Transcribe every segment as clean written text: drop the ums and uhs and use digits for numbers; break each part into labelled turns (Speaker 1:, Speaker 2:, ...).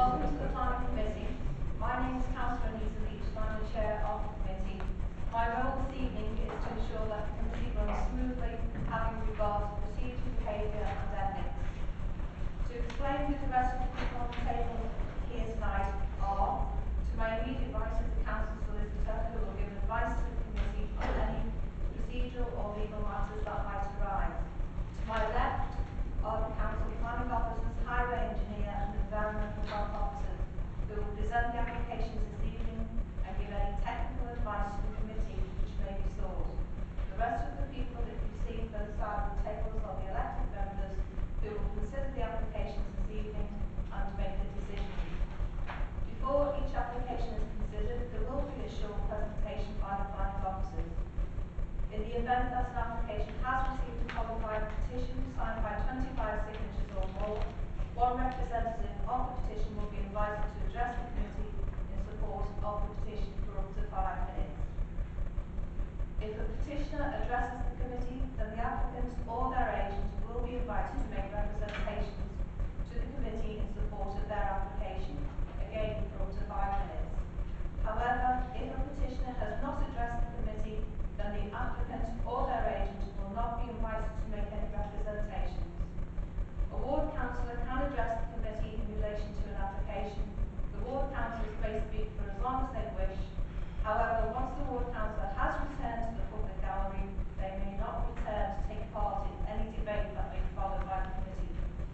Speaker 1: Welcome to the Planning Committee. My name is Councillor Anita Leach and I'm the Chair of the Committee. My role this evening is to ensure that the Committee runs smoothly, having regard to procedure, behaviour and ethics. To explain who the rest of the people on the table here tonight are, to my immediate right is the Council Solicitor, who will give advice to the Committee on any procedural or legal matters that might arise. To my left are the Council Planning Officers, Highway Engineer and Environmental Health Officers, who will present the applications this evening and give any technical advice to the Committee which may be sought. The rest of the people that you see both sides of the tables are the elected members who will consider the applications this evening and make the decisions. Before each application is considered, there will be a short presentation by the planning officers. In the event that an application has received a qualified petition signed by 25 signatures or more, one representative of the petition will be invited to address the Committee in support of the petition for up to 5 minutes. If a petitioner addresses the Committee, then the applicant or their agent will be invited to make representations to the Committee in support of their application, again for up to 5 minutes. However, if a petitioner has not addressed the Committee, then the applicant or their agent will not be invited to make any representations. A ward councillor can address the Committee in relation to an application. The ward councillors may speak for as long as they wish. However, once the ward councillor has returned to the public gallery, they may not return to take part in any debate that may be followed by the Committee.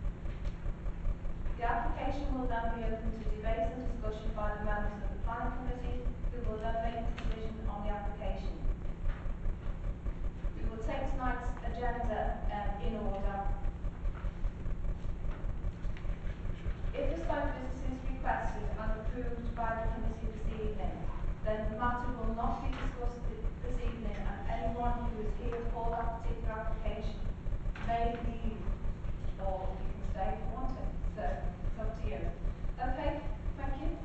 Speaker 1: The application will then be open to debate and discussion by the members of the Planning Committee, who will then make a decision on the application. We will take tonight's agenda in order. If a site visit is requested and approved by the Committee this evening, then the matter will not be discussed this evening, and anyone who is here for that particular application may leave, or you can stay if you want it. So it's up to you. Okay, thank you.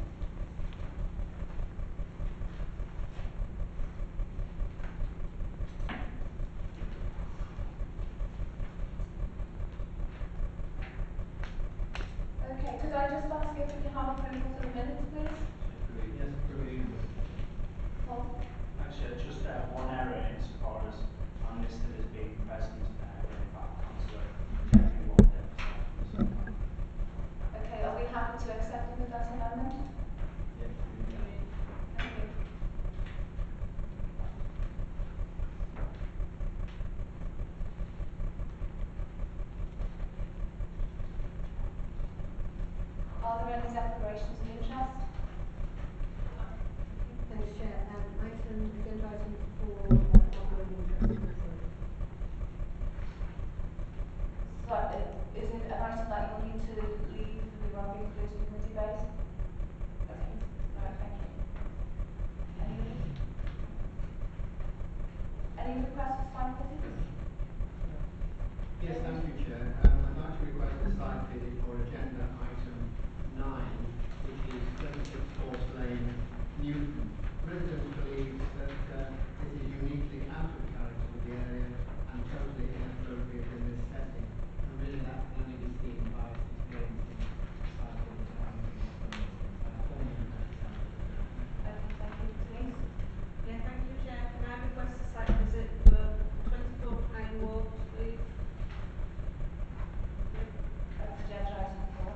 Speaker 1: Okay, could I just ask if we can have approval for the minutes, please?
Speaker 2: Yes, agreed.
Speaker 1: Paul?
Speaker 3: Actually, just one error insofar as I'm listed as being present, when in fact Councillor KENILWORTH GARDENS.
Speaker 1: Okay, are we happy to accept it with that amendment?
Speaker 2: Yes, agreed.
Speaker 1: Thank you. Are there any declarations of interest?
Speaker 4: Thanks, Chair. Agenda item 4, ongoing interest.
Speaker 1: So, is it an item that you'll need to leave and we won't be included in the debate? Okay, alright, thank you. Any other requests for site visits?
Speaker 2: Yes, thank you, Chair. I'd like to request a site visit for agenda item 9, which is 36 Wallasey Lane, Newton. Residents believe that this is uniquely out of character with the area and totally inappropriate in this setting. And really that can only be seen by experiencing site visits.
Speaker 1: Thank you. Denise?
Speaker 4: Yeah, thank you, Chair. Can I request a site visit for 24 Pine Walk, please?
Speaker 1: That's agenda item 4.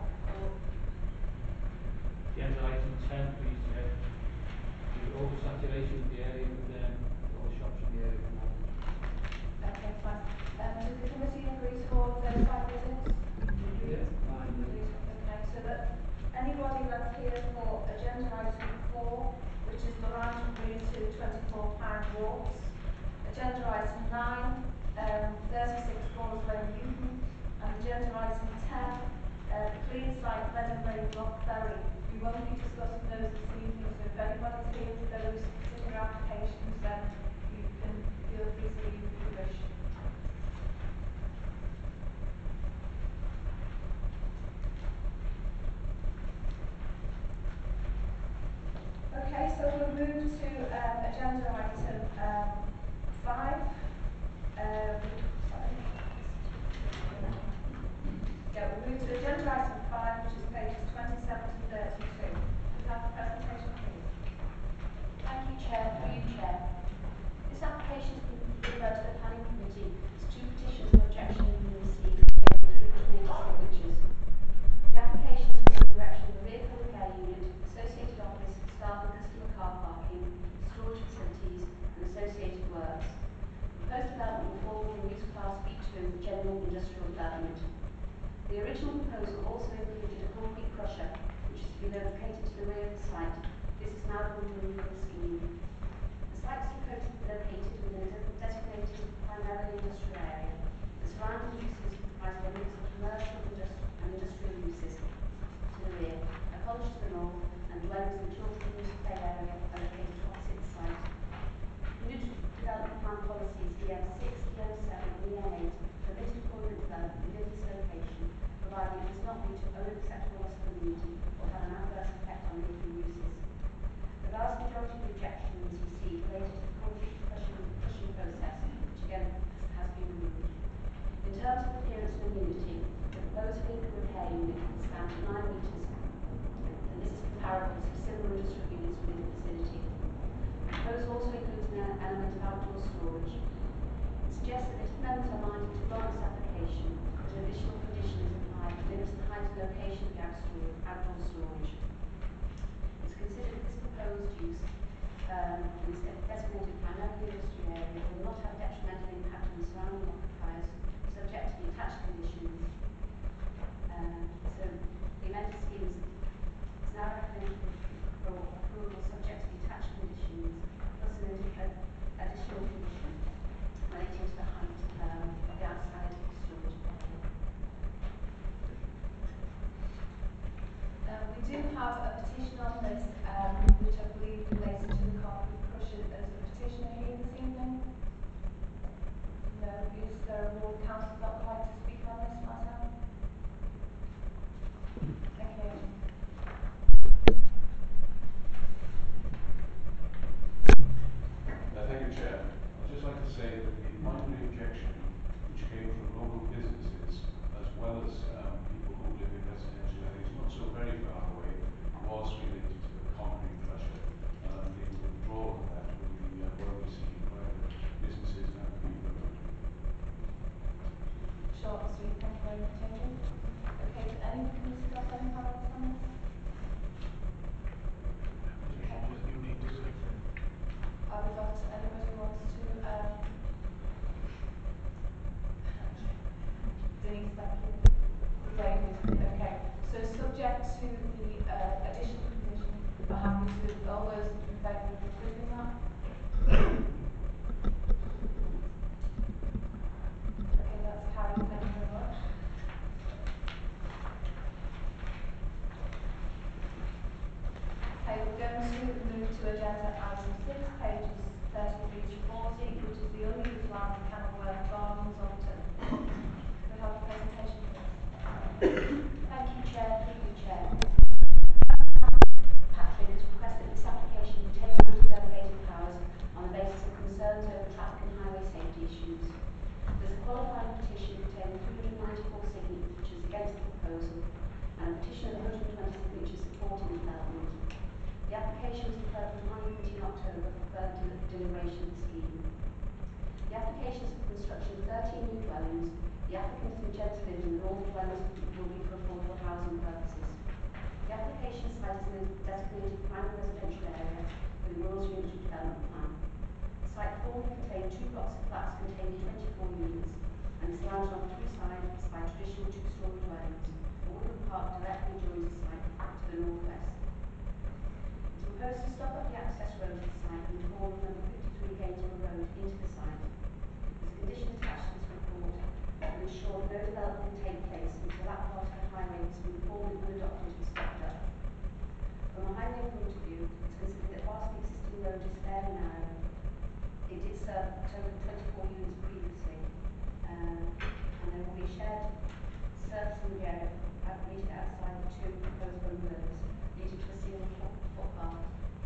Speaker 5: Agenda item 10, please, the oversaturation of the area with all the shops in the area at the moment.
Speaker 1: Okay, fine. Did the Committee agree to all of those site visits?
Speaker 2: Yes, fine.
Speaker 1: Okay, so that anybody that's here for agenda item 4, which is the land agreed to 24 Pine Walks, agenda item 9, 36 Wallasey Lane, Newton, and agenda item 10, the clean site, Reading Lane, Lochberry. We won't be discussing those this evening, so if anybody's here for those particular applications, then you can feel free to leave if you wish. Okay, so we'll move to agenda item 5. Yeah, we'll move to agenda item 5, which is pages 27 to 30.
Speaker 6: be located to the rear of the site. This is now being done for the scheme. The site is proposed to be located within a designated primarily industrial area. The surrounding uses comprise a mix of commercial and industrial uses to the rear, a college to the north, and dwellings and children's play area are located opposite the site. New development plan policies EM6, EM7 and EM8 permit employment development within this location, providing it does not meet unacceptable loss of community or have an adverse effect on neighbouring uses. The vast majority of rejections received related to the concrete crushing process, which again has been removed. In terms of appearance and amenity, the proposed vehicle repair unit will stand at 9 metres, and this is comparable to similar industrial units within the vicinity. The proposal also includes an element of outdoor storage. It suggests that if members are minded to grant this application, an additional condition is applied that limits the height and location of the outdoor storage. It's considered that this proposed use in this designated primarily industrial area will not have a detrimental impact on the surrounding occupiers, subject to the attached conditions. So the amended scheme is now recommended for approval subject to the attached conditions, plus an additional condition relating to the height of the outside storage area.
Speaker 1: We do have a petition on this, which I believe relates to the concrete crusher. Is the petitioner here this evening? No. Is there a ward councillor that would like to speak on this matter? Thank you.
Speaker 7: Thank you, Chair. I'd just like to say that the primary objection, which came from local businesses as well as people who live in residential areas not so very far away, was related to the concrete crusher. And I believe the withdrawal of that will be well received by the businesses and the people around.
Speaker 1: Short and sweet. Thank you very much, Adrian. Okay, does any committee got any comments on this? Have we got anybody who wants to Denise, thank you. David, okay. So subject to the additional condition, we're happy to, all those in favour of approving that? Okay, that's carried, thank you very much. Okay, we're going to move to agenda item 6, pages 33 to 40, which is the unused land in KENILWORTH Gardens, Upton. We have a presentation for this.
Speaker 6: Thank you, Chair. Through you, Chair. Patrick has requested this application be taken into delegated powers on the basis of concerns over traffic and highway safety issues. There's a qualifying petition containing 394 signatures against the proposal and a petition of 120 signatures supporting the development. The application was declared for planning committee in October for further deliberation of the scheme. The application is for the construction of 13 new dwellings. The applicant is Magenta Living, and all the dwellings will be for affordable housing purposes. The application site is in a designated prime residential area with a rural unitary development plan. The site formerly contained 2 blocks of flats containing 24 units and is surrounded on 3 sides by traditional 2-storey dwellings. A wooden park directly adjoins the site to the northwest. It's proposed to stop at the access road to the site and corner number 53 Gainsborough Road into the site. There's a condition attached to this report to ensure that no development can take place until that part of the highway has been formally adopted and stopped up. From a highway point of view, it's considered that whilst the existing road is fairly narrow, it did serve a total of 24 units previously, and there will be shared surface in the area immediately outside the 2 proposed bungalows, leading to a single footpath.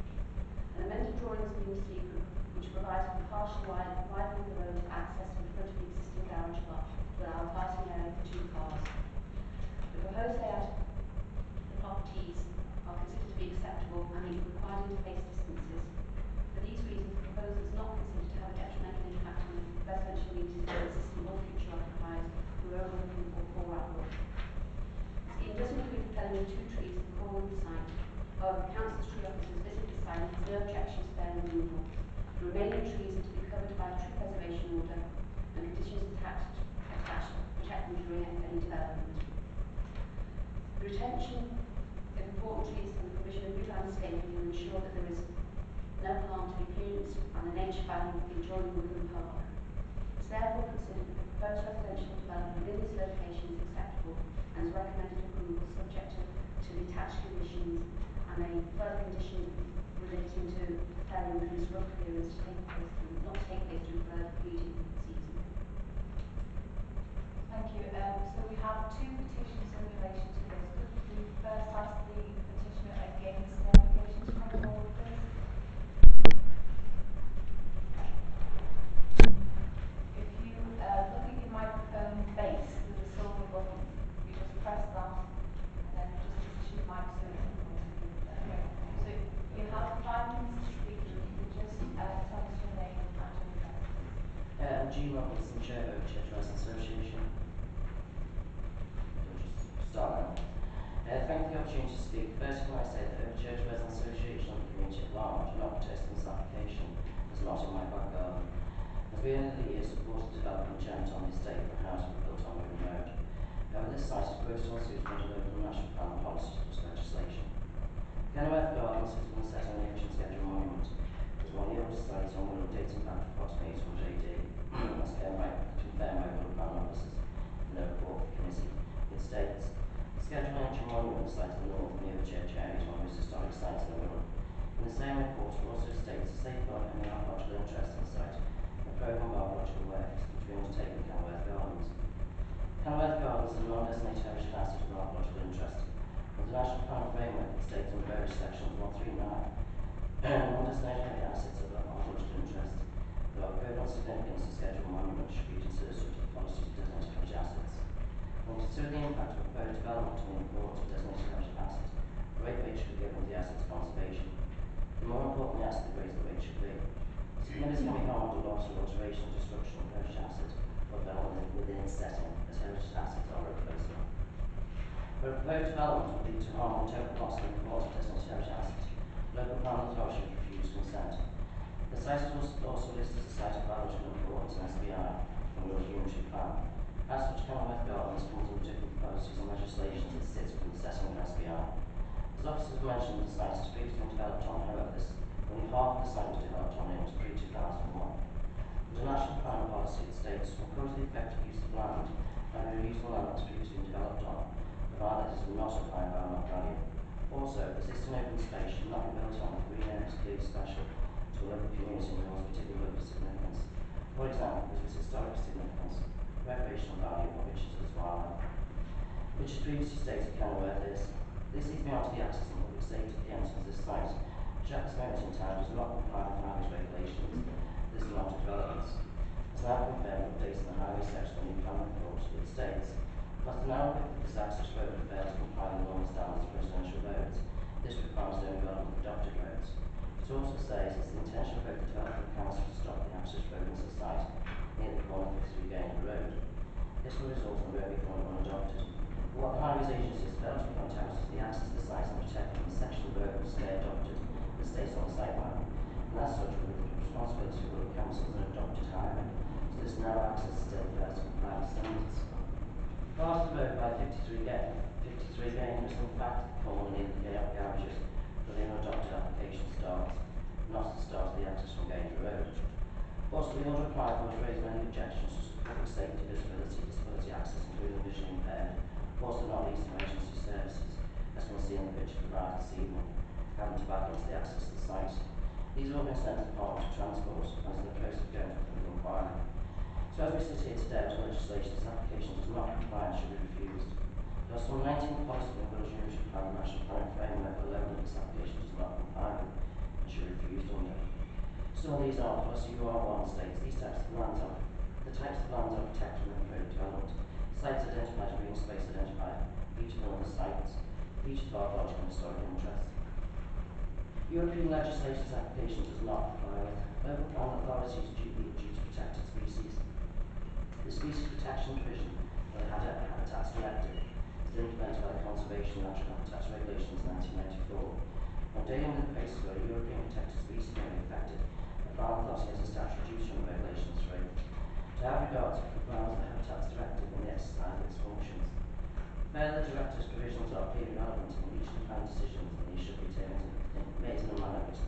Speaker 6: An amended drawing has been received which provides for partial widening of the road to access in front of the existing garage block to allow a parking area for 2 cars. The proposed layout of the properties are considered to be acceptable and meet the required interface distances. For these reasons, the proposal is not considered to have a detrimental impact on the residential needs of existing or future occupiers who are overlooking or outlook. The scheme does include felling of 2 trees at the corner of the site. However, the council's tree office has visited the site and has no objections to their removal. The remaining trees are to be covered by a tree preservation order and conditions attached to protect them during any development. The retention of important trees that there is no harm to the appearance and the nature value of the adjoining woodland park. It's therefore considered that the proposed residential development within this location is acceptable and is recommended approval subject to the attached conditions and a further condition relating to preparing the rough clearance to take place through, not to take place through further feeding season.
Speaker 1: Thank you. So we have two petitions in relation to this. Could we first ask the petitioner against the application to come forward, please? If you look at your microphone base with the silver button, you just press that and then just position your mic so it can come to you. Okay. So you have 5 minutes to speak. If you could just tell us your name and your address, please.
Speaker 8: I'm G. Robinson, Chair of Church Residents Association. I'll just start now. Thank you for the opportunity to speak. First, can I say that the Church Residents Association and the community at large are not protesting this application as not in my back garden. As we over the years supported the development agenda on the estate for a house we built on Wirral Road. However, this site is grossly unsuitable under local national plan policy plus legislation. KENILWORTH Gardens has been set on the Erection schedule monument. It was one of the oldest sites on Wirral dating back to approximately 800 AD, as confirmed by Wirral Plan officers in the report for committee. It states, the schedule Erection monument site to the north near the church area is one of the most historic sites in the Wirral. In the same report, it also states to safeguard any archaeological interest in the site, a programme of archaeological works which we undertake in KENILWORTH Gardens. KENILWORTH Gardens is a non-designated heritage asset of archaeological interest. Under the National Plan Framework, it states in various sections 139, non-designated assets of archaeological interest that are of permanent significance and scheduled monuments should be considered subject to policies of designated heritage assets. When considering the impact of proposed development on the importance of designated heritage assets, great weight should be given to the asset's conservation. The more important the asset, the greater the weight should be. Significantly harmed or loss or alteration or destruction of heritage assets or development within its setting, as heritage assets are irreplaceable. Where a proposed development would lead to harm or total loss of the importance of designated heritage assets, local planning authority should refuse consent. The site is also listed as a site of biological importance in SBI and Wirral Unused Land. As such, KENILWORTH Gardens comes under different policies and legislation that sits within the setting of SBI. As officers have mentioned, the site has previously been developed on, however, only half of the site was developed on in pre-2001. Under National Plan policy, it states to encourage the effective use of land and reuse the land that has previously been developed on, provided it is not of high environmental value. Also, existing open space should not be built on if green area is clearly special to a local community and holds particular local significance. For example, this is historic significance, recreational value, or riches as wildlife, which is previously stated KENILWORTH is. This leads me on to the access and public safety at the entrance of this site, which at this moment in time does not comply with highways regulations. This is not a development. As now confirmed, updates in the highway section of the new plan report, it states, whilst the narrow width of this access road would fail to comply with normal standards of residential roads, this requires no development of adopted roads. It also says it's the intention of both the development council to stop the access road into the site near the corner of 53 Grange Road. This will result in the road becoming unadopted. But what the highways agency has failed to point out is the access to the site and protecting the section of the road which they adopted that states on the site plan. And as such, with the responsibility of the council as an adopted highway, so this narrow access still fails to comply with standards. Past the road by 53 Grange is in fact the corner near the garages where the unadopted application starts, not the start of the access from Grange Road. Also, the order applied was raised many objections to public safety, visibility, disability access, including vision impaired, also not least emergency services, as can see in the picture provided this evening, having to back into the access to the site. These have all been sent to the Department of Transport and is in the process of going through the inquiry. So as we sit here today under legislation, this application does not comply and should be refused. There are some 19 policies in the Village Unused Plan National Plan Framework alone that this application does not comply with and should be refused under. Some of these are policy UR1 states these types of lands are protected from appropriate development. Sites identified as green space identified, beautiful other sites, features of archaeological and historic interest. European legislation's application does not comply with local plan authorities' duty to protected species. The species protection provision of the Habitats Directive is implemented by the Conservation and Natural Habitats Regulations 1994. When dealing with cases where a European protected species may be affected, the plan authority has a statutory duty under Regulations 3 to have regard to comply with the Habitats Directive in the exercise of its functions. Further, the Directive's provisions are clearly relevant in each of the plan decisions and these should be made in a manner which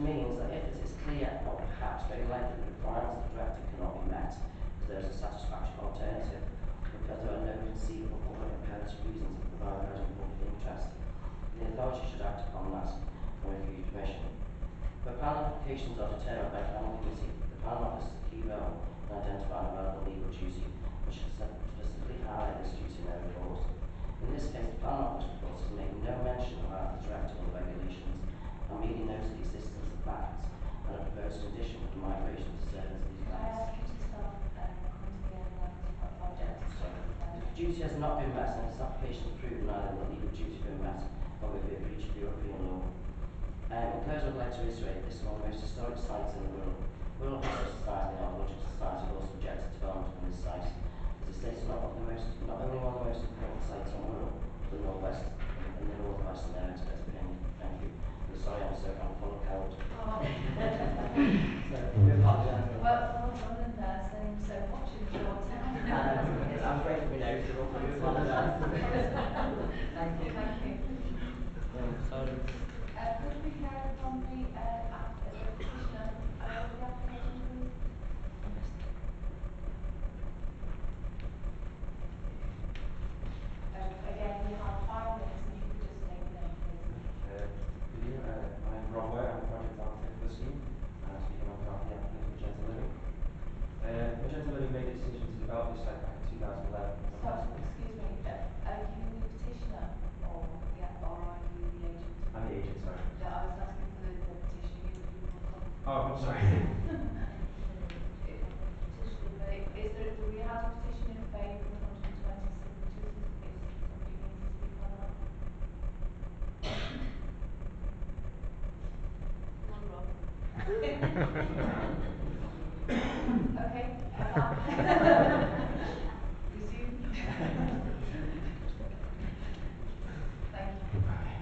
Speaker 8: means that if it is clear, or perhaps very likely, that the requirements of the directive cannot be met, because there is a satisfactory alternative, because there are no conceivable other imperative reasons to provide housing in public interest, the authority should act upon that and refuse permission. Where planning applications are determined by planning committee, the planning office has a key role in identifying a relevant legal duty, which should specifically highlight this duty in their report. In this case, the planning office report has made no mention of either the directive or the regulations, and merely notes the existence of facts and a proposed condition for the migration to service these
Speaker 1: Can I
Speaker 8: lands.
Speaker 1: ask you to start coming to the end now, because quite far down.
Speaker 8: So, the duty has not been met, and if this application is approved, neither will the legal duty be met, or will be a breach of European law. In closing, I would like to reiterate this is one of the most historic sites in the world. Wirral Historical Society and the Archaeological Society have also rejected development on this site. As the state is not only one of the most important sites on Wirral, but the northwest and the northwestern area, expert opinion. Thank you. I'm sorry I'm so kind of full of code.
Speaker 1: Oh.
Speaker 8: So, we apologise.
Speaker 1: Well done in nursing, so much in short time.
Speaker 8: I'm afraid we know, so we apologise. Thank you.
Speaker 1: Thank you.
Speaker 8: Sorry.
Speaker 1: Could we hear from the petitioner of the application, please? Again, we have 5 minutes, and you could just state your name, please.
Speaker 9: Good evening. My name is Rob Ware. I'm the project architect for the scheme, and I'm speaking on behalf of the applicant, Magenta Living. Magenta Living made a decision to develop this site back in 2011.
Speaker 1: So, excuse me, are you the petitioner, or are you the agent?
Speaker 9: I'm the agent, sorry.
Speaker 1: No, I was asking for the petitioner. You will come.
Speaker 9: Oh, I'm sorry.
Speaker 1: Petition, but do we have a petition in favour of 120 signatures? Is somebody needs to speak on that?
Speaker 4: One Rob.
Speaker 1: Okay. Resume. Thank you.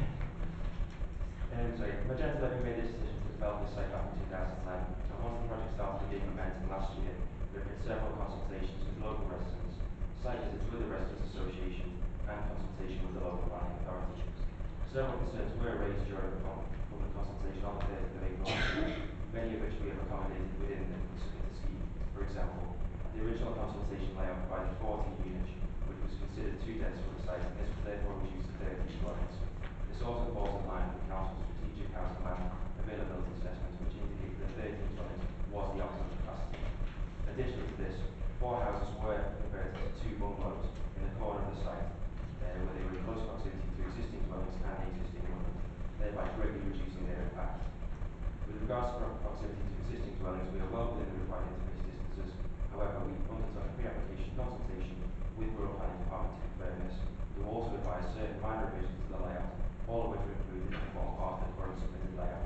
Speaker 9: Sorry, Magenta Living made a decision to develop this site back in 2011. And once the project started being implemented last year, there have been several consultations with local residents, site visits with the Residents Association, and consultation with the local planning authority. Several concerns were raised during the public consultation on the 30th of April, many of which we have accommodated within the submitted scheme. For example, the original consultation layout provided 14 units, which was considered too dense for the site, and this was therefore reduced to 30 dwellings. This also falls in line with the Council's strategic housing plan availability assessment, which indicated that 13 dwellings was the optimum capacity. Additionally to this, 4 houses were converted to 2 bungalows in the corner of the site, where they were in close proximity to existing dwellings and the existing woodland, thereby greatly reducing their impact. With regards to proximity to existing dwellings, we are well within the required interface distances. However, we undertook a pre-application consultation with Wirral Planning Department to confirm this. We will also advise certain minor revisions to the layout, all of which are included in the form part of the current submitted layout.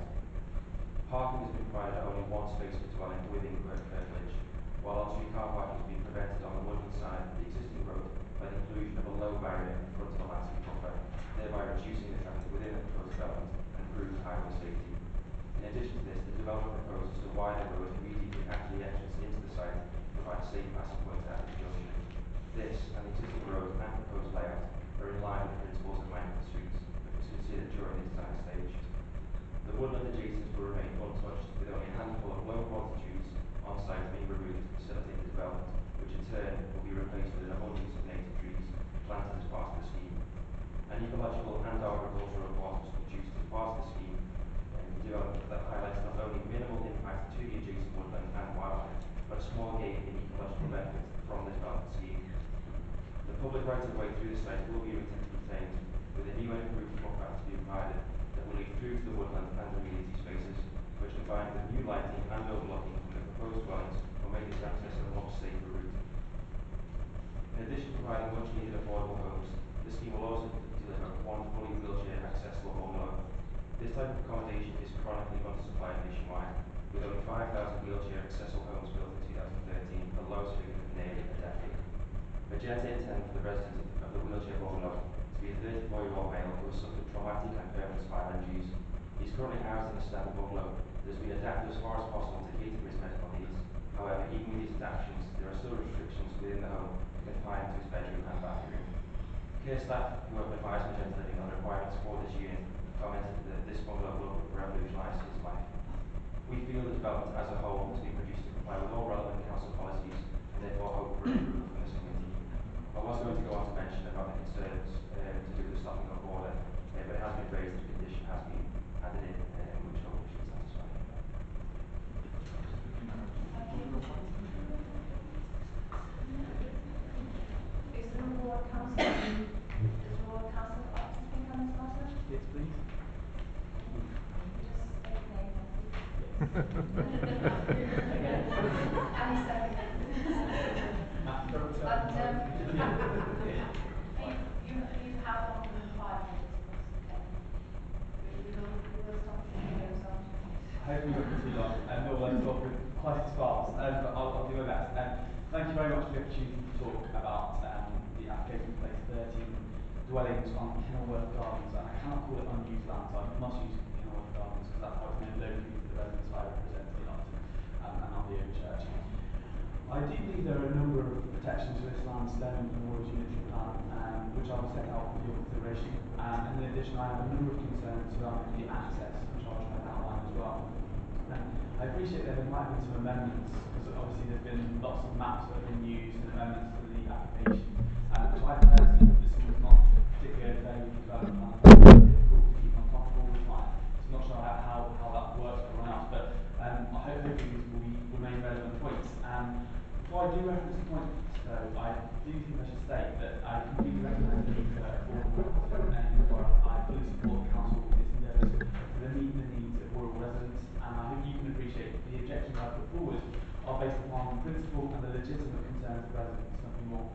Speaker 9: Parking has been provided at only 1 space per dwelling within Kirkledge, while on-street car parking has been prevented on the woodland side of the existing road by the inclusion of a low barrier in front of the landscape buffer, thereby reducing the traffic within the proposed development and improving highway safety. In addition to this, the developer proposes to widen the road immediately after the entrance into the site to provide a safe passing point at the junction. This and the existing road and proposed layout are in line with the principles of Michael Streets, which was considered during the design stage. The woodland adjacent will remain untouched, with only a handful of low quality trees on site being removed to facilitate the development, which in turn will be replaced with an abundance of native trees planted as part of the scheme. An ecological and agricultural report was produced as part of the scheme development that highlights not only minimal impact to the adjacent woodland and wildlife, but a small gain in ecological benefit from the development scheme. The public right of way through the site will be retained, with a new and improved footpath to be provided that will lead through to the woodland and amenity spaces, which combined with new lighting and overlooking from the proposed dwellings will make this access a much safer route. In addition to providing much needed affordable homes, the scheme will also deliver 1 fully wheelchair accessible bungalow. This type of accommodation is chronically undersupplied nationwide, with only 5,000 wheelchair accessible homes built in 2013, the lowest figure in nearly a decade. Magenta intends for the resident of the wheelchair bungalow to be a 34-year-old male who has suffered traumatic and permanent spinal injuries. He is currently housed in a standard bungalow that has been adapted as far as possible to cater for his medical needs. However, even with these adaptations, there are still restrictions within the home to confine him to his bedroom and bathroom. Care staff who have advised Magenta Living on the requirements for this unit commented that this bungalow will revolutionise his life. We feel the development as a whole has been produced to comply with all relevant council policies and therefore hope for approval from this committee. I was going to go on to mention about the concerns to do with the stopping of order, but it has been raised that a condition has been added in, which hopefully should satisfy.
Speaker 1: Is there a ward councillor? Is there a ward councillor that would like to speak on this matter?
Speaker 10: Yes, please.
Speaker 1: Just state your name, please.
Speaker 10: Again.
Speaker 1: Any second. You have longer than 5 minutes, but we will stop the videos on.
Speaker 10: Hopefully not too long, and no one talk with quite as fast, but I'll do my best. Thank you very much for the opportunity to talk about the application to place 13 dwellings on Kenilworth Gardens, and I cannot call it unused land, so I must use Kenilworth Gardens because that's how it's known locally to the residents I represent in Upton and on the Erection. I do believe there are a number of protections to this land stemming from the Wirral unitary plan, which I will set out for your consideration. And in addition, I have a number of concerns surrounding the access, which I'll try and outline as well. I appreciate that there might have been some amendments, because obviously there's been lots of maps that have been used and amendments to the application, which I personally, as someone who's not particularly okay with the development plan, it's difficult to keep on top of all the time. So I'm not sure how that works for everyone else, but hopefully these will remain relevant points. Before I do reference the points, though, I do think I should state that I completely recognise the need for affordable and I fully support the council in its endeavours to meet the needs of rural residents, and I hope you can appreciate the objections I put forward are based upon principle and the legitimate concerns of residents, nothing more.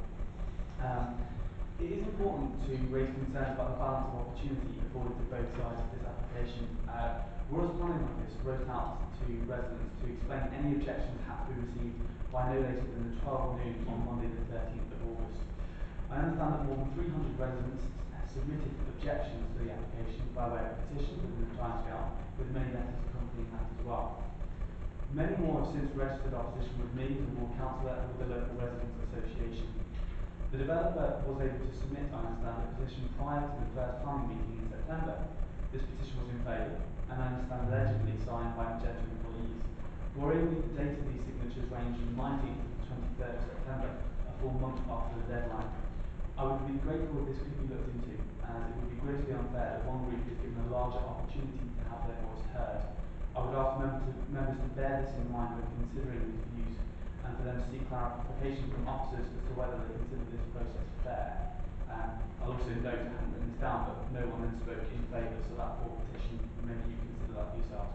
Speaker 10: It is important to raise concerns about the balance of opportunity afforded to both sides of this application. Wirral's planning office wrote out to residents to explain any objections had to be received by no later than the 12 noon on Monday the 13th of August. I understand that more than 300 residents submitted objections to the application by way of petitions within the timescale, with many letters accompanying that as well. Many more have since registered opposition with me as a ward councillor and with the local residents association. The developer was able to submit, I understand, a petition prior to the first planning meeting in September. This petition was in favour, and I understand allegedly signed by Magenta employees. Worryingly, the date of these signatures ranged from 19th to 23rd of September, a full month after the deadline. I would be grateful if this could be looked into, as it would be grossly unfair that one group is given a larger opportunity to have their voice heard. I would ask members to bear this in mind when considering these views, and for them to seek clarification from officers as to whether they consider this process fair. I'll also note, I haven't written this down, but no one then spoke in favour, so that full petition, maybe you consider that for yourselves.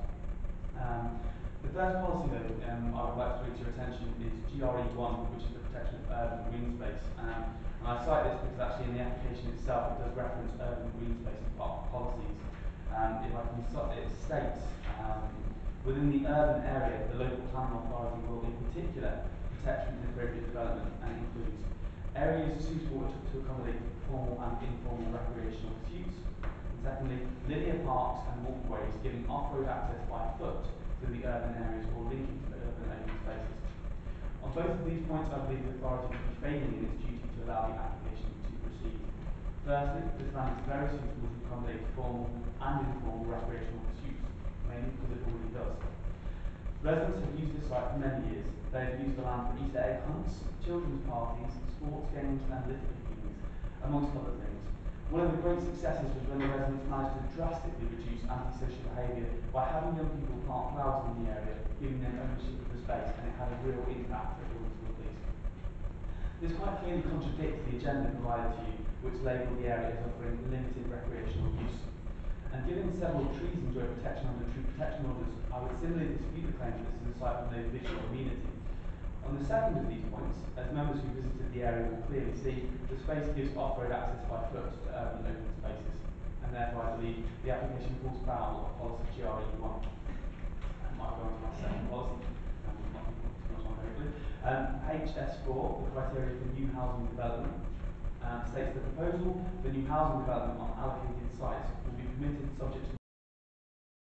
Speaker 10: The first policy, though, I would like to bring to your attention is GRE1, which is the protection of urban green space. And I cite this because actually in the application itself it does reference urban green space policies. If I can it states, within the urban area, the local planning authority will in particular protect from inappropriate development, and it includes areas suitable to accommodate formal and informal recreational pursuits. And secondly, linear parks and walkways giving off-road access by foot to the urban areas or linking to the urban open spaces. On both of these points, I believe the authority would be failing in its duty to allow the application to proceed. Firstly, this land is very suitable to accommodate formal and informal recreational pursuits, mainly because it already does. Residents have used this site for many years. They have used the land for Easter egg hunts, children's parties, sports games and litter pickings, amongst other things. One of the great successes was when the residents managed to drastically reduce antisocial behaviour by having young people plant flowers in the area, giving them ownership of the space, and it had a real impact according to the police. This quite clearly contradicts the agenda provided to you, which labelled the area as offering limited recreational use. And given several trees enjoy protection under tree protection orders, I would similarly dispute the claim that this is a site with no visual amenity. On the second of these points, as members who visited the area will clearly see, the space gives off-road access by foot to urban open spaces, and therefore I believe the application falls foul of policy GRE1. I'll go on to my second policy, not too much on very quickly. HS4, the criteria for new housing development, states the proposal for new housing development on allocated sites will be permitted subject to